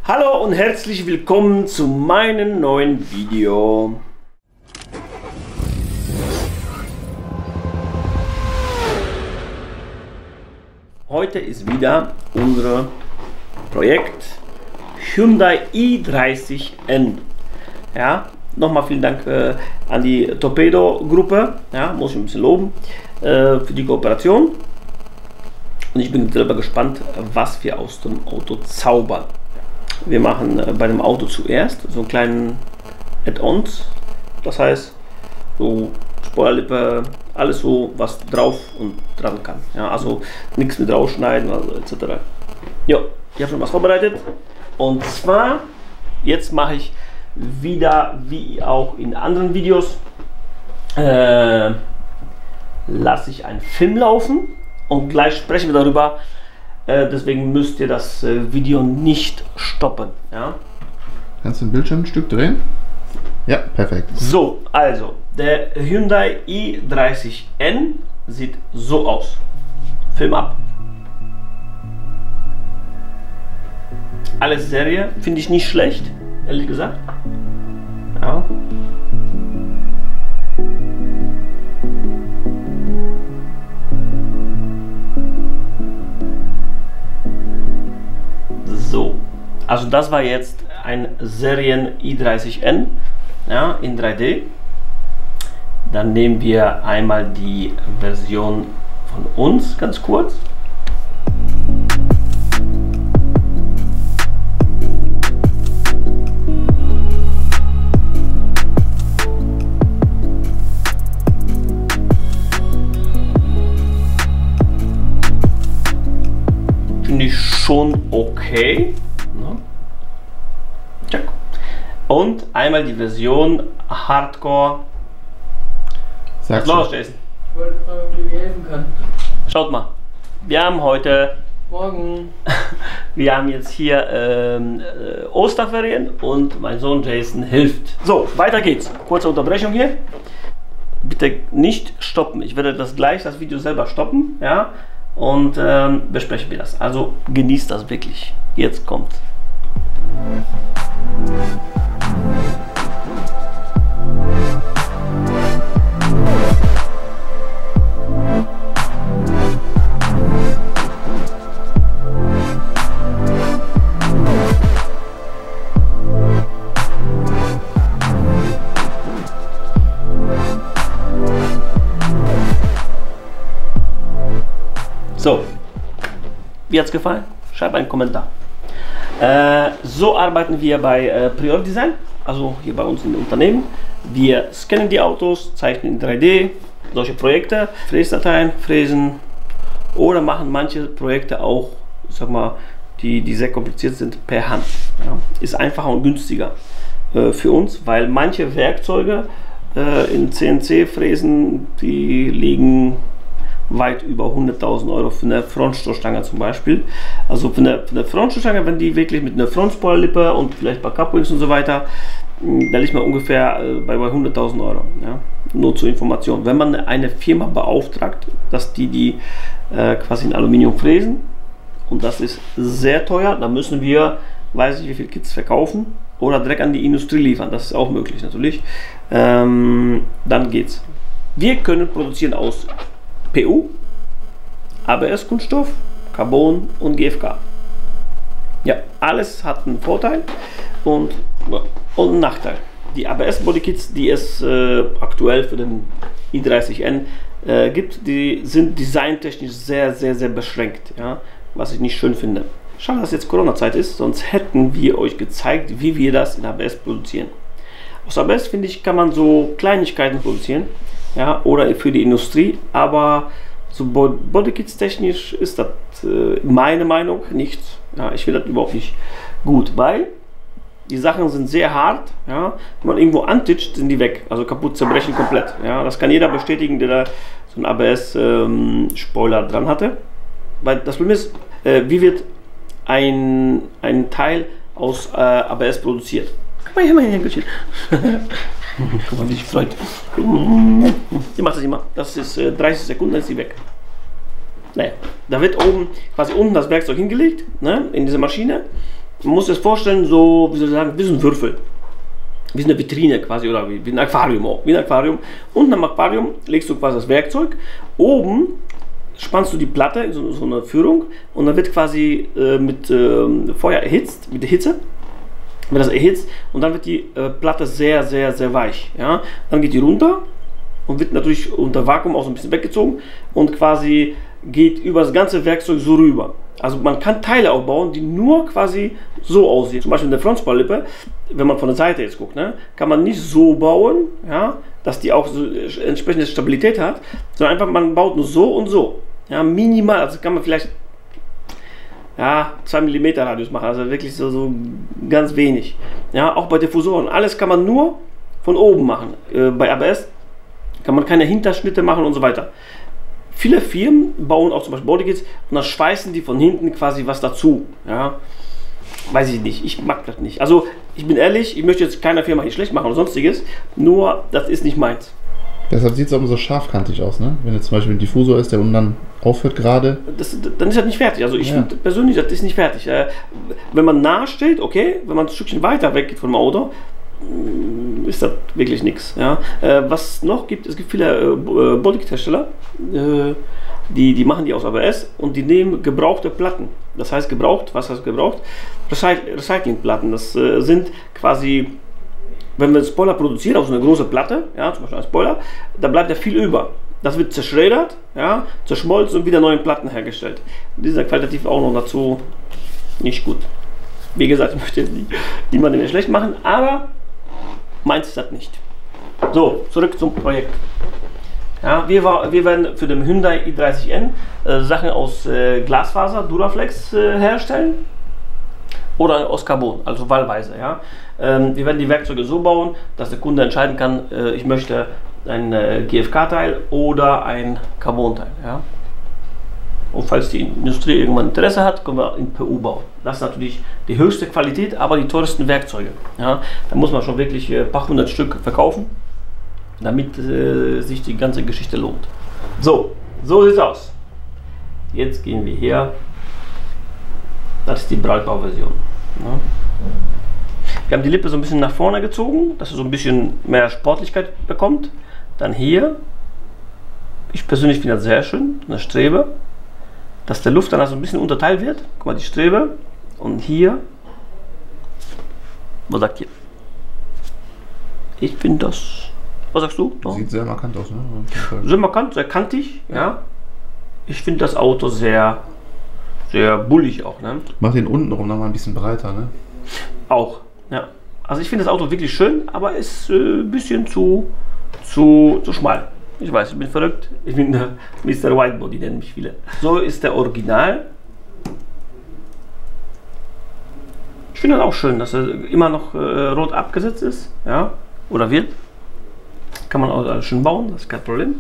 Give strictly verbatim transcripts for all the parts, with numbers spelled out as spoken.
Hallo und herzlich willkommen zu meinem neuen Video. Heute ist wieder unser Projekt Hyundai i dreißig N. Ja, nochmal vielen Dank äh, an die Torpedo-Gruppe. Ja, muss ich ein bisschen loben äh, für die Kooperation. Und ich bin selber gespannt, was wir aus dem Auto zaubern. Wir machen äh, bei dem Auto zuerst so einen kleinen Add-ons. Das heißt, so Spoilerlippe, alles so, was drauf und dran kann. Ja, also nichts mit rausschneiden, also et cetera. Ja, ich habe schon was vorbereitet. Und zwar, jetzt mache ich wieder, wie auch in anderen Videos, äh, lasse ich einen Film laufen und gleich sprechen wir darüber. Äh, deswegen müsst ihr das äh, Video nicht stoppen. Ja? Kannst du den Bildschirm ein Stück drehen? Ja, perfekt. So, also der Hyundai i dreißig N sieht so aus. Film ab. Alles Serie, finde ich nicht schlecht, ehrlich gesagt. Ja. So, also das war jetzt ein Serien i dreißig N, ja, in drei D. Dann nehmen wir einmal die Version von uns, ganz kurz. Finde ich schon okay. Ja. Und einmal die Version Hardcore. Sag's Was los, Jason? Ich wollte fragen, ob du mir helfen kannst. Schaut mal, wir haben heute, Morgen. wir haben jetzt hier ähm, äh, Osterferien und mein Sohn Jason hilft. So, weiter geht's. Kurze Unterbrechung hier. Bitte nicht stoppen. Ich werde das gleich, das Video selber stoppen, ja, und ähm, besprechen wir das. Also genießt das wirklich. Jetzt kommt. So, wie hat es gefallen? Schreib einen Kommentar. Äh, so arbeiten wir bei äh, Prior Design, also hier bei uns im Unternehmen. Wir scannen die Autos, zeichnen in drei D, solche Projekte, Fräsdateien, fräsen oder machen manche Projekte auch, ich sag mal, die, die sehr kompliziert sind, per Hand. Ja. Ist einfacher und günstiger äh, für uns, weil manche Werkzeuge äh, in C N C-Fräsen, die liegen weit über hunderttausend Euro für eine Frontstoßstange zum Beispiel. Also für eine, für eine Frontstoßstange, wenn die wirklich mit einer Frontspoilerlippe und vielleicht bei Cupwings und so weiter, da liegt man ungefähr bei, bei hunderttausend Euro. Ja? Nur zur Information. Wenn man eine Firma beauftragt, dass die die äh, quasi in Aluminium fräsen, und das ist sehr teuer, dann müssen wir, weiß ich wie viele Kits verkaufen oder direkt an die Industrie liefern. Das ist auch möglich natürlich. Ähm, dann geht's. Wir können produzieren aus P U, A B S-Kunststoff, Carbon und G F K. Ja, alles hat einen Vorteil und, und einen Nachteil. Die A B S-Bodykits, die es äh, aktuell für den i dreißig N äh, gibt, die sind designtechnisch sehr, sehr, sehr beschränkt, ja, was ich nicht schön finde. Schade, dass jetzt Corona-Zeit ist, sonst hätten wir euch gezeigt, wie wir das in A B S produzieren. Aus A B S, finde ich, kann man so Kleinigkeiten produzieren. Ja, oder für die Industrie, aber so Bodykits technisch ist das äh, meine Meinung nicht. Ja, ich finde das überhaupt nicht gut, weil die Sachen sind sehr hart. Ja, wenn man irgendwo antitscht, sind die weg, also kaputt, zerbrechen komplett. Ja, das kann jeder bestätigen, der da so einen A B S-Spoiler ähm, dran hatte. Weil das Problem ist, äh, wie wird ein, ein Teil aus äh, A B S produziert? Guck mal hier, mal hier, Guck mal, wie sich freut. Sie macht das immer. Das ist äh, dreißig Sekunden, dann ist sie weg. Naja, da wird oben quasi unten das Werkzeug hingelegt, ne, in diese Maschine. Man muss sich das vorstellen, so, wie soll ich sagen, wie so ein Würfel. Wie eine Vitrine quasi, oder wie, wie ein Aquarium auch. Wie ein Aquarium. Unten am Aquarium legst du quasi das Werkzeug. Oben spannst du die Platte, so, so eine Führung, und dann wird quasi äh, mit äh, Feuer erhitzt, mit der Hitze. Wird das erhitzt und dann wird die äh, Platte sehr, sehr, sehr weich. Ja? Dann geht die runter und wird natürlich unter Vakuum auch so ein bisschen weggezogen und quasi geht über das ganze Werkzeug so rüber. Also man kann Teile auch bauen, die nur quasi so aussehen. Zum Beispiel eine Frontspallippe, wenn man von der Seite jetzt guckt, ne, kann man nicht so bauen, ja, dass die auch so entsprechende Stabilität hat, sondern einfach man baut nur so und so. Ja, minimal, also kann man vielleicht ja, zwei Millimeter Radius machen, also wirklich so, so ganz wenig. Ja, auch bei Diffusoren, alles kann man nur von oben machen. Äh, bei A B S kann man keine Hinterschnitte machen und so weiter. Viele Firmen bauen auch zum Beispiel Bodykits und dann schweißen die von hinten quasi was dazu. Ja, weiß ich nicht, ich mag das nicht. Also ich bin ehrlich, ich möchte jetzt keiner Firma hier schlecht machen oder sonstiges, nur das ist nicht meins. Deshalb sieht es auch immer so scharfkantig aus, ne? Wenn jetzt zum Beispiel ein Diffusor ist, der unten dann aufhört gerade. Das, dann ist das nicht fertig. Also ich ja. finde persönlich, das ist nicht fertig. Äh, wenn man nah steht, okay, wenn man ein Stückchen weiter weg geht vom Auto, ist das wirklich nichts. Ja? Äh, was noch gibt, es gibt viele äh, Bodykit-Hersteller, äh, die, die machen die aus A B S und die nehmen gebrauchte Platten. Das heißt gebraucht, was heißt gebraucht? Recyc Recyclingplatten. Das äh, sind quasi, wenn wir einen Spoiler produzieren, auf so eine große Platte, ja, zum Beispiel ein Spoiler, da bleibt ja viel über. Das wird zerschreddert, ja, zerschmolzen und wieder neue Platten hergestellt. Die sind qualitativ auch noch dazu nicht gut. Wie gesagt, ich möchte jetzt niemanden mehr schlecht machen, aber meins ist das nicht. So, zurück zum Projekt. Ja, wir, war, wir werden für den Hyundai i dreißig N äh, Sachen aus äh, Glasfaser, Duraflex äh, herstellen oder aus Carbon, also wahlweise. Ja. Ähm, wir werden die Werkzeuge so bauen, dass der Kunde entscheiden kann, äh, ich möchte ein äh, G F K-Teil oder ein Carbon-Teil. Ja. Und falls die Industrie irgendwann Interesse hat, können wir in P U bauen. Das ist natürlich die höchste Qualität, aber die teuersten Werkzeuge. Ja. Da muss man schon wirklich ein paar hundert Stück verkaufen, damit äh, sich die ganze Geschichte lohnt. So, so sieht es aus. Jetzt gehen wir hier. Das ist die Breitbauversion. Ja. Wir haben die Lippe so ein bisschen nach vorne gezogen, dass es so ein bisschen mehr Sportlichkeit bekommt. Dann hier. Ich persönlich finde das sehr schön, eine Strebe. Dass der Luft dann also ein bisschen unterteilt wird. Guck mal, die Strebe. Und hier. Was sagt ihr? Ich finde das. Was sagst du? No? Sieht sehr markant aus, ne? Sehr markant, sehr kantig, ja. Ich finde das Auto sehr, sehr bullig auch, ne? Mach den unten rum nochmal ein bisschen breiter, ne? Auch, ja. Also ich finde das Auto wirklich schön, aber ist äh, ein bisschen zu, zu, zu schmal. Ich weiß, ich bin verrückt. Ich bin der Mister Whitebody, nennen mich viele. So ist der Original. Ich finde das auch schön, dass er immer noch äh, rot abgesetzt ist, ja, oder wird. Kann man auch alles schön bauen, das ist kein Problem.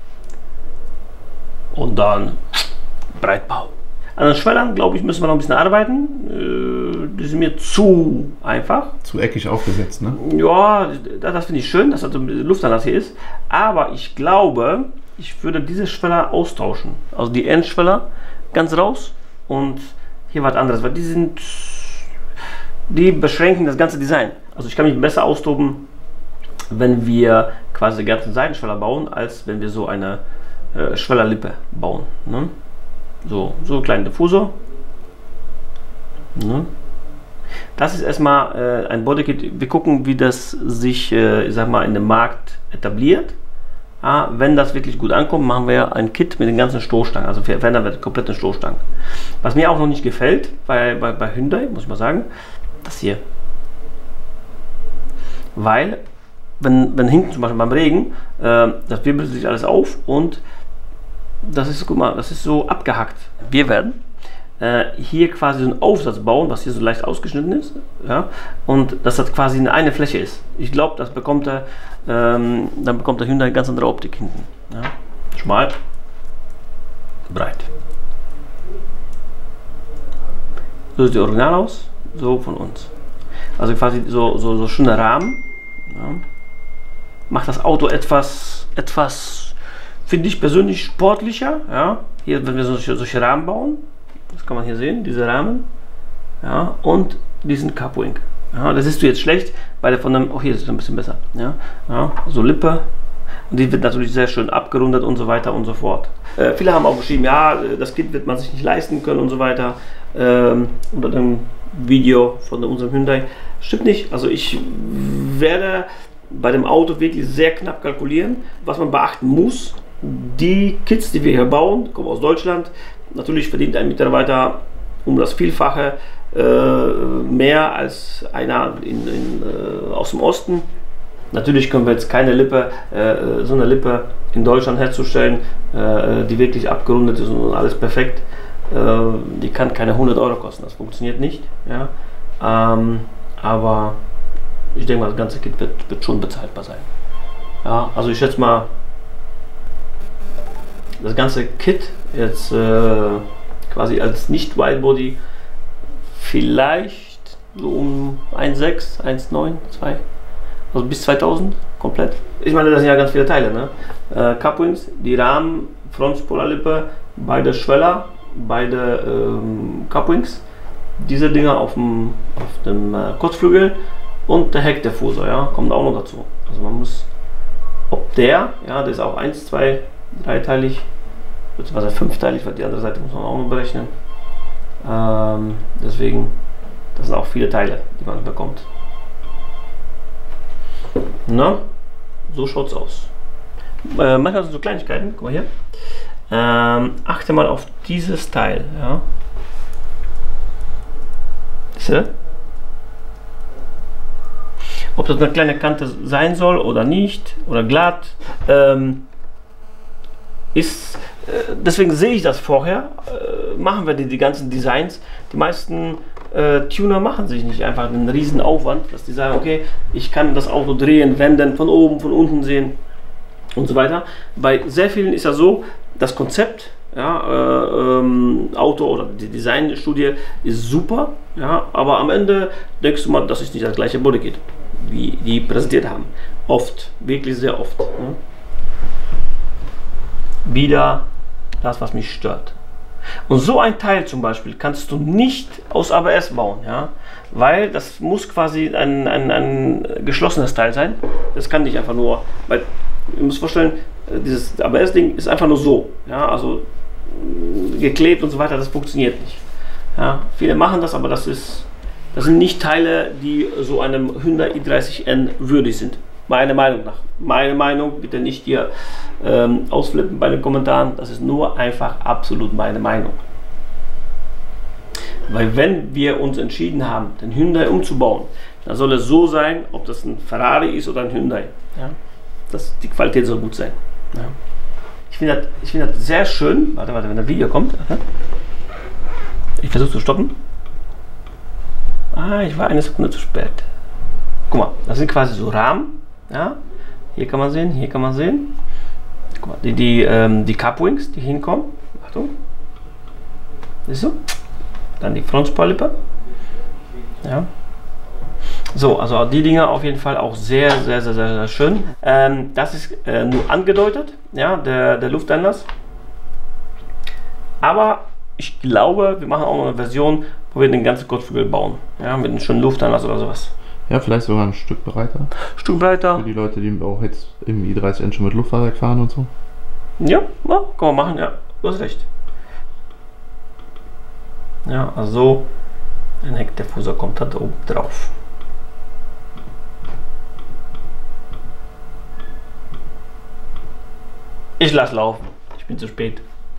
Und dann Breitbau. An den Schwellern, glaube ich, müssen wir noch ein bisschen arbeiten. Äh, die sind mir zu einfach. Zu eckig aufgesetzt, ne? Ja, das, das finde ich schön, dass das Luftanlass hier ist. Aber ich glaube, ich würde diese Schweller austauschen. Also die Endschweller ganz raus und hier was anderes, weil die sind, die beschränken das ganze Design. Also ich kann mich besser austoben, wenn wir quasi die ganzen Seitenschweller bauen, als wenn wir so eine äh, Schwellerlippe bauen. Ne? So, so einen kleinen Diffusor. Ne? Das ist erstmal äh, ein Bodykit. Wir gucken, wie das sich, äh, ich sag mal, in dem Markt etabliert. Ja, wenn das wirklich gut ankommt, machen wir ein Kit mit den ganzen Stoßstangen. Also verändern wir die kompletten Stoßstangen. Was mir auch noch nicht gefällt bei, bei, bei Hyundai, muss ich mal sagen, das hier. Weil, wenn, wenn hinten zum Beispiel beim Regen, äh, das wirbelt sich alles auf und das ist, guck mal, das ist so abgehackt. Wir werden äh, hier quasi so einen Aufsatz bauen, was hier so leicht ausgeschnitten ist, ja, und dass das quasi eine, eine Fläche ist. Ich glaube, das bekommt er, ähm, dann bekommt der Hyundai eine ganz andere Optik hinten. Ja. Schmal, breit. So sieht die Original aus, so von uns. Also quasi so, so, so schöner Rahmen. Ja. Macht das Auto etwas, etwas, finde ich persönlich sportlicher. Ja. Hier, wenn wir solche, solche Rahmen bauen, das kann man hier sehen, diese Rahmen. Ja. Und diesen Cupwing. Ja, das siehst du jetzt schlecht, weil der von dem, auch hier ist es ein bisschen besser. Ja, ja, so Lippe. Und die wird natürlich sehr schön abgerundet und so weiter und so fort. Äh, viele haben auch geschrieben, ja, das Kit wird man sich nicht leisten können und so weiter. Ähm, unter dem Video von unserem Hyundai. Stimmt nicht. Also ich werde bei dem Auto wirklich sehr knapp kalkulieren. Was man beachten muss, die Kits, die wir hier bauen, kommen aus Deutschland. Natürlich verdient ein Mitarbeiter um das Vielfache äh, mehr als einer in, in, äh, aus dem Osten. Natürlich können wir jetzt keine Lippe, äh, so eine Lippe in Deutschland herzustellen, äh, die wirklich abgerundet ist und alles perfekt. Äh, die kann keine hundert Euro kosten, das funktioniert nicht. Ja? Ähm, aber ich denke mal, das ganze Kit wird, wird schon bezahlbar sein. Ja, also ich schätze mal, das ganze Kit jetzt äh, quasi als Nicht-Widebody vielleicht so um eins Komma sechs, eins Komma neun, zwei. Also bis zweitausend komplett. Ich meine, das sind ja ganz viele Teile, ne? Äh, Cupwings, die Rahmen, Frontspoilerlippe, beide Schweller, beide ähm, Cupwings, diese Dinger auf dem, auf dem äh, Kotflügel und der Heckdiffusor, ja, kommt auch noch dazu. Also man muss, ob der, ja, der ist auch eins, zwei, dreiteilig, beziehungsweise fünfteilig, weil die andere Seite muss man auch noch berechnen. Ähm, deswegen, das sind auch viele Teile, die man bekommt. Na, so schaut es aus. Äh, manchmal sind so Kleinigkeiten, guck mal hier. Ähm, achte mal auf dieses Teil. Ja. Siehst ob das eine kleine Kante sein soll oder nicht, oder glatt. Ähm, ist, äh, deswegen sehe ich das vorher. Äh, machen wir die, die ganzen Designs. Die meisten Äh, Tuner machen sich nicht einfach einen riesen Aufwand, dass die sagen, okay, ich kann das Auto drehen, wenden, von oben, von unten sehen und so weiter. Bei sehr vielen ist ja so, das Konzept, ja, äh, ähm, Auto oder die Designstudie ist super, ja, aber am Ende denkst du mal, das ist nicht das gleiche Bodykit, wie die präsentiert haben. Oft, wirklich sehr oft. Ja. Wieder das, was mich stört. Und so ein Teil zum Beispiel kannst du nicht aus A B S bauen, ja? Weil das muss quasi ein, ein, ein geschlossenes Teil sein. Das kann nicht einfach nur, weil ihr müsst vorstellen, dieses A B S-Ding ist einfach nur so, ja? Also geklebt und so weiter, das funktioniert nicht. Ja? Viele machen das, aber das, ist, das sind nicht Teile, die so einem Hyundai i dreißig N würdig sind. Meiner Meinung nach. Meine Meinung, bitte nicht hier ähm, ausflippen bei den Kommentaren. Das ist nur einfach absolut meine Meinung. Weil wenn wir uns entschieden haben, den Hyundai umzubauen, dann soll es so sein, ob das ein Ferrari ist oder ein Hyundai. Ja? Das, die Qualität soll gut sein. Ja? Ich finde das, ich find das sehr schön. Warte, warte, wenn das Video kommt. Okay. Ich versuche zu stoppen. Ah, ich war eine Sekunde zu spät. Guck mal, das sind quasi so Rahmen. Ja, hier kann man sehen, hier kann man sehen. Guck mal, die, die, ähm, die Cupwings, die hinkommen. Achtung. Siehst du? Dann die Frontspoilerlippe. Ja. So, also die Dinger auf jeden Fall auch sehr, sehr, sehr, sehr, sehr schön. Ähm, das ist äh, nur angedeutet, ja, der, der Lufteinlass. Aber ich glaube, wir machen auch noch eine Version, wo wir den ganzen Kotflügel bauen. Ja, mit einem schönen Lufteinlass oder sowas. Ja, vielleicht sogar ein Stück breiter. Stück breiter. Für die Leute, die auch jetzt im i dreißig N schon mit Luftfahrwerk fahren und so. Ja, ja, kann man machen, ja. Du hast recht. Ja, also ein Heckdiffusor kommt da oben drauf. Ich lasse laufen. Ich bin zu spät.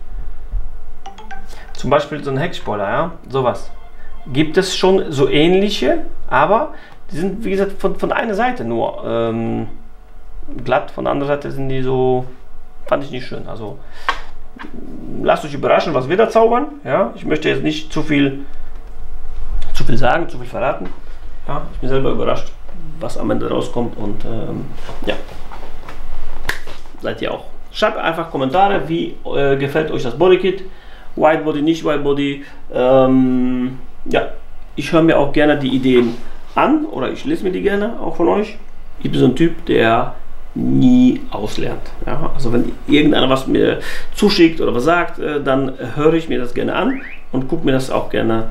Zum Beispiel so ein Heckspoiler, ja, sowas. Gibt es schon so ähnliche, aber die sind, wie gesagt, von, von einer Seite nur ähm, glatt, von der anderen Seite sind die so, fand ich nicht schön. Also lasst euch überraschen, was wir da zaubern. Ja? Ich möchte jetzt nicht zu viel, zu viel sagen, zu viel verraten. Ja? Ich bin selber überrascht, was am Ende rauskommt und ähm, ja, seid ihr auch. Schreibt einfach Kommentare, wie äh, gefällt euch das Bodykit, Widebody, nicht Widebody. Ähm, ja, ich höre mir auch gerne die Ideen an oder ich lese mir die gerne auch von euch. Ich bin so ein Typ, der nie auslernt. Ja, also wenn irgendeiner was mir zuschickt oder was sagt, äh, dann höre ich mir das gerne an und gucke mir das auch gerne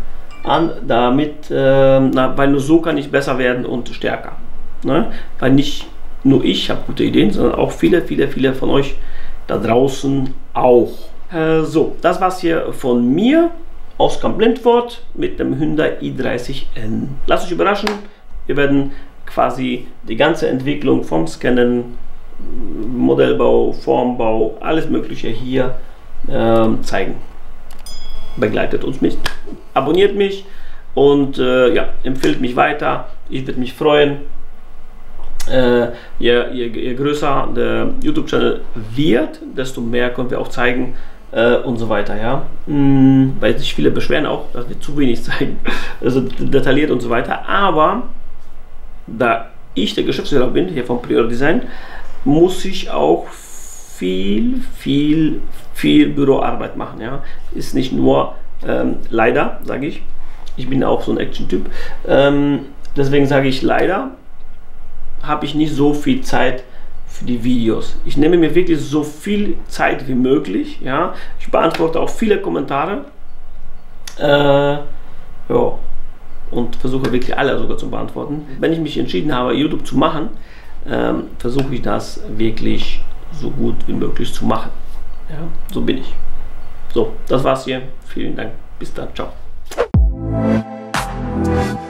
an, damit, äh, na, weil nur so kann ich besser werden und stärker. Ne? Weil nicht nur ich habe gute Ideen, sondern auch viele, viele, viele von euch da draußen auch. Äh, so, das war's hier von mir aus Camp Lindfort mit dem Hyundai i dreißig N. Lasst euch überraschen, wir werden quasi die ganze Entwicklung vom Scannen, Modellbau, Formbau, alles Mögliche hier ähm, zeigen. Begleitet uns mit, abonniert mich und äh, ja, empfiehlt mich weiter. Ich würde mich freuen. Äh, je, je, je größer der YouTube-Channel wird, desto mehr können wir auch zeigen äh, und so weiter. Ja? Hm, weil sich viele beschweren auch, dass wir zu wenig zeigen, also detailliert und so weiter. Aber da ich der Geschäftsführer bin, hier von Prior Design, muss ich auch viel, viel, viel Büroarbeit machen. Ja? Ist nicht nur, ähm, leider, sage ich, ich bin auch so ein Action-Typ, ähm, deswegen sage ich leider, habe ich nicht so viel Zeit für die Videos. Ich nehme mir wirklich so viel Zeit wie möglich. Ja? Ich beantworte auch viele Kommentare. Äh, ja. Und versuche wirklich alle sogar zu beantworten. Wenn ich mich entschieden habe, YouTube zu machen, ähm, versuche ich das wirklich so gut wie möglich zu machen. Ja, so bin ich. So, das war's hier. Vielen Dank. Bis dann. Ciao.